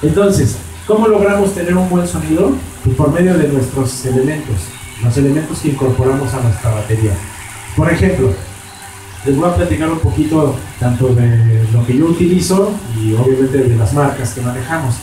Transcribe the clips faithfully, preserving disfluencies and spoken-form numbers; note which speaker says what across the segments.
Speaker 1: Entonces, ¿cómo logramos tener un buen sonido? Pues por medio de nuestros elementos, los elementos que incorporamos a nuestra batería. Por ejemplo, les voy a platicar un poquito tanto de lo que yo utilizo y obviamente de las marcas que manejamos.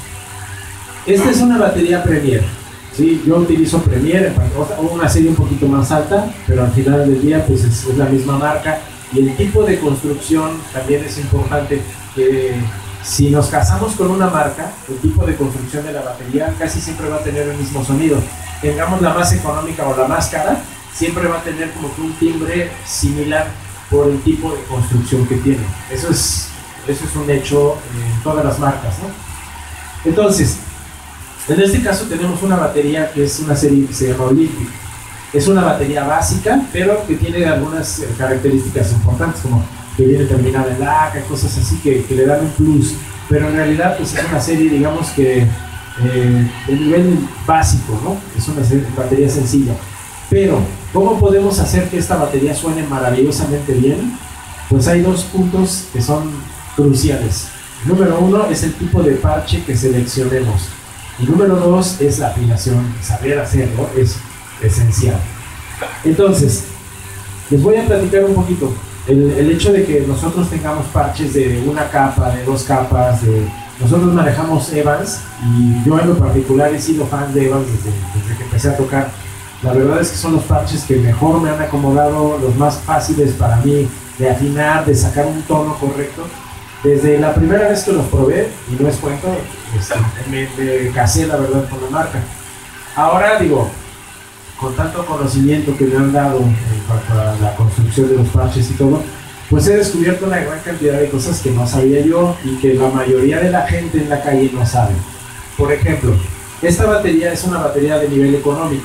Speaker 1: Esta es una batería Premier, ¿sí? Yo utilizo Premier, una serie un poquito más alta, pero al final del día pues es, es la misma marca, y el tipo de construcción también es importante. Que si nos casamos con una marca, el tipo de construcción de la batería casi siempre va a tener el mismo sonido. Tengamos la más económica o la más cara, siempre va a tener como que un timbre similar por el tipo de construcción que tiene. Eso es, eso es un hecho en todas las marcas, ¿no? Entonces, en este caso tenemos una batería que es una serie que se llama Olympic. Es una batería básica, pero que tiene algunas características importantes, como que viene terminada en laca, cosas así que, que le dan un plus. Pero en realidad pues es una serie, digamos que eh, de nivel básico, ¿no? Es una serie, batería sencilla. Pero, ¿cómo podemos hacer que esta batería suene maravillosamente bien? Pues hay dos puntos que son cruciales. Número uno es el tipo de parche que seleccionemos. Y número dos es la afinación. Saber hacerlo es esencial. Entonces, les voy a platicar un poquito. El, el hecho de que nosotros tengamos parches de una capa, de dos capas, de... nosotros manejamos Evans, y yo en lo particular he sido fan de Evans desde, desde que empecé a tocar. La verdad es que son los parches que mejor me han acomodado, los más fáciles para mí de afinar, de sacar un tono correcto. Desde la primera vez que los probé, y no es cuento, este, me, me casé la verdad con la marca. Ahora digo, con tanto conocimiento que me han dado en cuanto a la construcción de los parches y todo, pues he descubierto una gran cantidad de cosas que no sabía yo y que la mayoría de la gente en la calle no sabe. Por ejemplo, esta batería es una batería de nivel económico.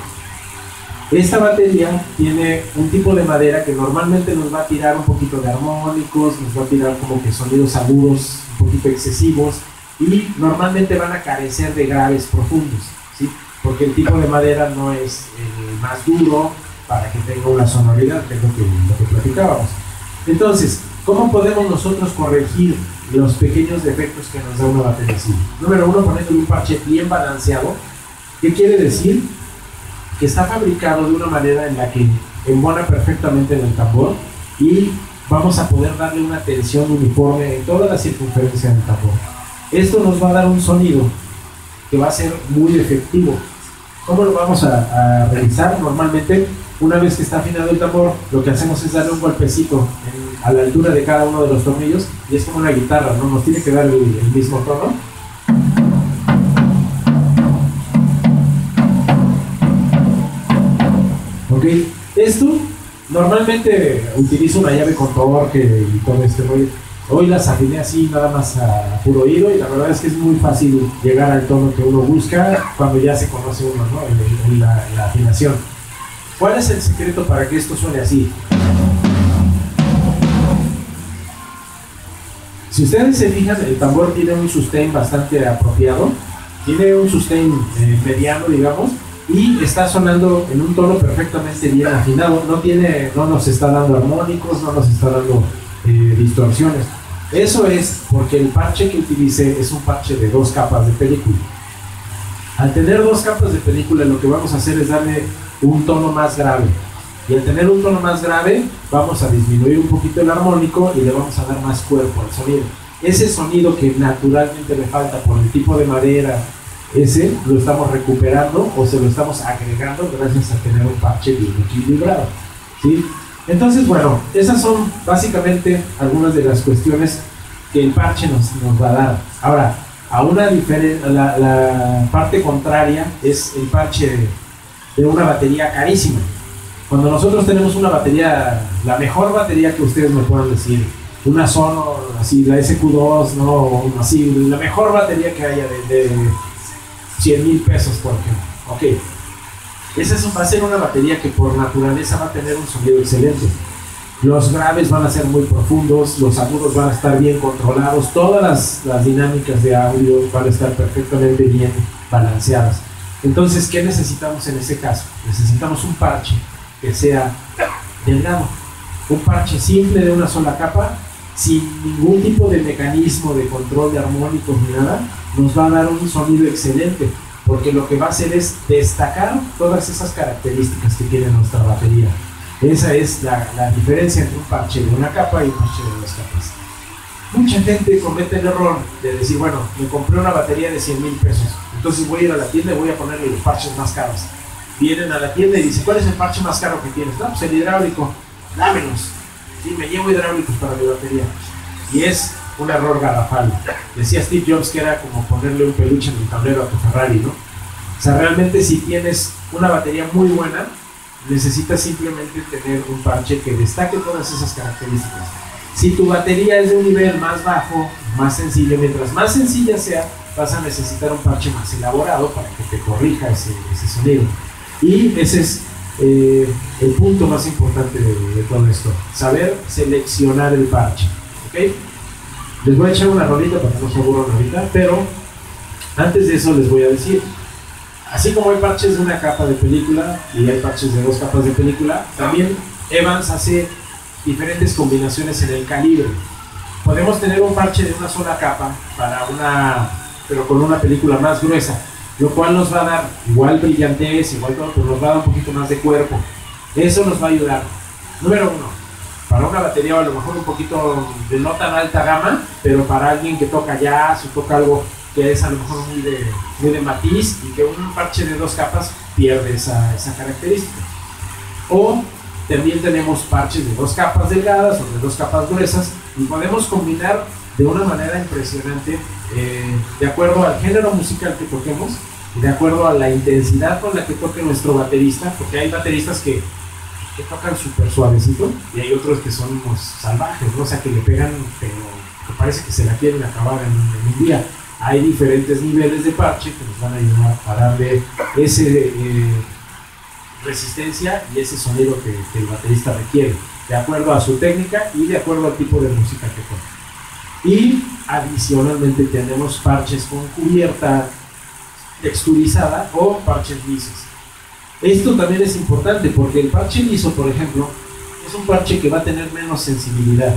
Speaker 1: Esta batería tiene un tipo de madera que normalmente nos va a tirar un poquito de armónicos, nos va a tirar como que sonidos agudos un poquito excesivos, y normalmente van a carecer de graves profundos, ¿sí? Porque el tipo de madera no es el más duro para que tenga una sonoridad, que es lo que, lo que platicábamos. Entonces, ¿cómo podemos nosotros corregir los pequeños defectos que nos da una batería así? Número uno, poniendo un parche bien balanceado. ¿Qué quiere decir? Que está fabricado de una manera en la que embona perfectamente en el tambor, y vamos a poder darle una tensión uniforme en toda la circunferencia del tambor. Esto nos va a dar un sonido que va a ser muy efectivo. ¿Cómo lo vamos a, a realizar? Normalmente, una vez que está afinado el tambor, lo que hacemos es darle un golpecito en, a la altura de cada uno de los tornillos, y es como una guitarra, ¿no? Nos tiene que dar el, el mismo tono. Ok, esto normalmente utilizo una llave con torque y todo este rollo. Hoy las afiné así nada más a puro oído, y la verdad es que es muy fácil llegar al tono que uno busca cuando ya se conoce uno, ¿no? En, en la, la afinación. ¿Cuál es el secreto para que esto suene así? Si ustedes se fijan, el tambor tiene un sustain bastante apropiado, tiene un sustain eh, mediano, digamos, y está sonando en un tono perfectamente bien afinado. No tiene, no nos está dando armónicos, no nos está dando eh, distorsiones. Eso es porque el parche que utilicé es un parche de dos capas de película. Al tener dos capas de película, lo que vamos a hacer es darle un tono más grave, y al tener un tono más grave vamos a disminuir un poquito el armónico y le vamos a dar más cuerpo al sonido. Ese sonido que naturalmente le falta por el tipo de madera, ese lo estamos recuperando o se lo estamos agregando gracias a tener un parche bien equilibrado, ¿sí? Entonces, bueno, esas son básicamente algunas de las cuestiones que el parche nos, nos va a dar. Ahora, a una diferente, la, la parte contraria es el parche de, de una batería carísima. Cuando nosotros tenemos una batería, la mejor batería que ustedes me puedan decir, una Sonor, así, la S Q dos, no, así, la mejor batería que haya de, de cien mil pesos, por ejemplo. Ok, esa es, va a ser una batería que por naturaleza va a tener un sonido excelente. Los graves van a ser muy profundos, los agudos van a estar bien controlados, todas las, las dinámicas de audio van a estar perfectamente bien balanceadas. Entonces, ¿qué necesitamos en ese caso? Necesitamos un parche que sea delgado, un parche simple de una sola capa, sin ningún tipo de mecanismo de control de armónicos ni nada, nos va a dar un sonido excelente, porque lo que va a hacer es destacar todas esas características que tiene nuestra batería. Esa es la, la diferencia entre un parche de una capa y un parche de dos capas. Mucha gente comete el error de decir, bueno, me compré una batería de cien mil pesos, entonces voy a ir a la tienda y voy a ponerle los parches más caros. Vienen a la tienda y dicen, ¿cuál es el parche más caro que tienes? No, pues el hidráulico, dámelos. Sí, me llevo hidráulicos para mi batería. Y es un error garrafal. Decía Steve Jobs que era como ponerle un peluche en el tablero a tu Ferrari, ¿no? O sea, realmente si tienes una batería muy buena, necesitas simplemente tener un parche que destaque todas esas características. Si tu batería es de un nivel más bajo, más sencillo, mientras más sencilla sea, vas a necesitar un parche más elaborado para que te corrija ese, ese sonido. Y ese es eh, el punto más importante de, de todo esto, saber seleccionar el parche, ¿ok? Les voy a echar una rolita para que no se aburran ahorita, pero antes de eso les voy a decir, así como hay parches de una capa de película y hay parches de dos capas de película, también Evans hace diferentes combinaciones en el calibre. Podemos tener un parche de una sola capa para una, pero con una película más gruesa, lo cual nos va a dar igual brillantez, igual todo, pero nos va a dar un poquito más de cuerpo. Eso nos va a ayudar. Número uno, para una batería a lo mejor un poquito de no tan alta gama, pero para alguien que toca jazz o toca algo que es a lo mejor muy de, muy de matiz y que un parche de dos capas pierde esa, esa característica. O también tenemos parches de dos capas delgadas o de dos capas gruesas y podemos combinar de una manera impresionante eh, de acuerdo al género musical que toquemos y de acuerdo a la intensidad con la que toque nuestro baterista, porque hay bateristas que, que tocan súper suavecito y hay otros que son unos salvajes, ¿no? O sea, que le pegan, pero que parece que se la quieren acabar en, en un día. Hay diferentes niveles de parche que nos van a ayudar a darle ese eh, resistencia y ese sonido que, que el baterista requiere, de acuerdo a su técnica y de acuerdo al tipo de música que toca. Y adicionalmente tenemos parches con cubierta texturizada o parches lisos. Esto también es importante porque el parche liso, por ejemplo, es un parche que va a tener menos sensibilidad.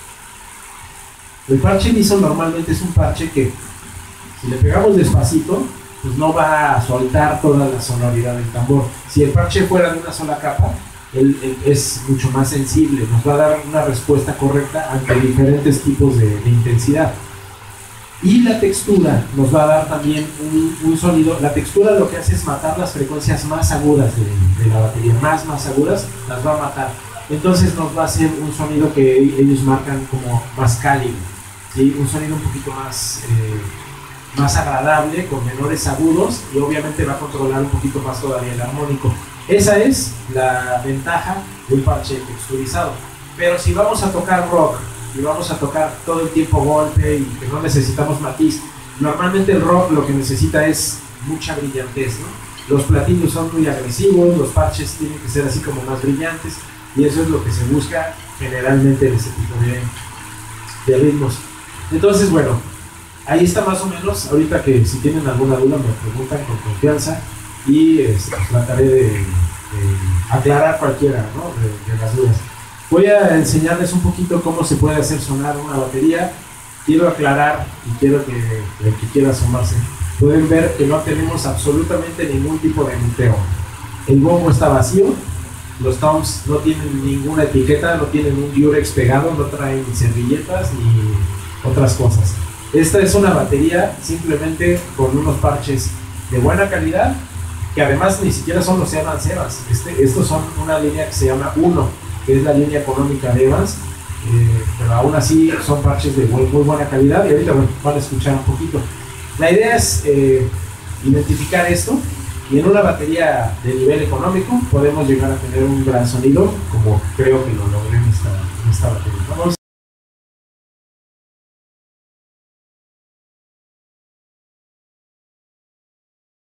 Speaker 1: El parche liso normalmente es un parche que si le pegamos despacito, pues no va a soltar toda la sonoridad del tambor. Si el parche fuera de una sola capa, él, él es mucho más sensible, nos va a dar una respuesta correcta ante diferentes tipos de, de intensidad. Y la textura nos va a dar también un, un sonido. La textura lo que hace es matar las frecuencias más agudas de, de la batería, más más agudas, las va a matar. Entonces nos va a hacer un sonido que ellos marcan como más cálido, ¿sí? Un sonido un poquito más... Eh, más agradable, con menores agudos y obviamente va a controlar un poquito más todavía el armónico. Esa es la ventaja de un parche texturizado. Pero si vamos a tocar rock y vamos a tocar todo el tiempo golpe y que no necesitamos matiz, normalmente el rock lo que necesita es mucha brillantez, ¿no? Los platillos son muy agresivos, los parches tienen que ser así como más brillantes y eso es lo que se busca generalmente en ese tipo de, de ritmos. Entonces, bueno, ahí está más o menos. Ahorita que si tienen alguna duda me preguntan con confianza y este, trataré de, de aclarar cualquiera, ¿no? de, de las dudas. Voy a enseñarles un poquito cómo se puede hacer sonar una batería. Quiero aclarar y quiero que el que quiera asomarse pueden ver que no tenemos absolutamente ningún tipo de muteo. El bombo está vacío, los toms no tienen ninguna etiqueta, no tienen un diurex pegado, no traen servilletas ni otras cosas. Esta es una batería simplemente con unos parches de buena calidad, que además ni siquiera son los Evans Evans. Este, estos son una línea que se llama uno, que es la línea económica de Evans, eh, pero aún así son parches de muy, muy buena calidad y ahorita bueno, van a escuchar un poquito. La idea es eh, identificar esto y en una batería de nivel económico podemos llegar a tener un gran sonido, como creo que lo